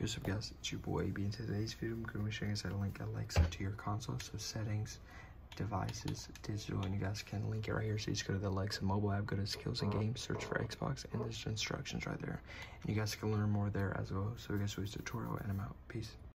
What's up guys, it's your boy AB. In today's video, I'm going to be showing you guys how to link Alexa to your console. So settings, devices, digital, and you guys can link it right here. So you just go to the Alexa mobile app, go to skills and games, search for Xbox, and there's instructions right there. And you guys can learn more there as well. So we guys do this tutorial and I'm out. Peace.